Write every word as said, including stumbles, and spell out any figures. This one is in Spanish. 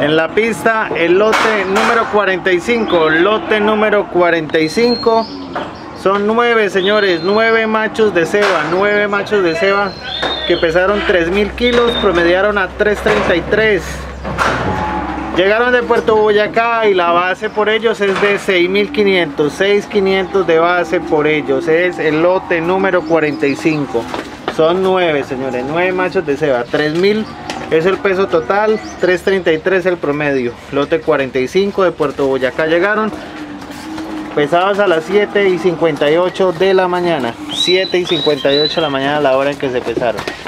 En la pista el lote número cuarenta y cinco, lote número cuarenta y cinco. Son nueve, señores, nueve machos de ceba, nueve machos de ceba que pesaron tres mil kilos, promediaron a tres treinta y tres. Llegaron de Puerto Boyacá y la base por ellos es de seis mil quinientos, seis mil quinientos de base por ellos. Es el lote número cuarenta y cinco. Son nueve, señores, nueve machos de ceba, tres mil es el peso total, tres treinta y tres el promedio. Lote cuarenta y cinco de Puerto Boyacá llegaron. Pesados a las siete y cincuenta y ocho de la mañana, siete y cincuenta y ocho de la mañana, la hora en que se pesaron.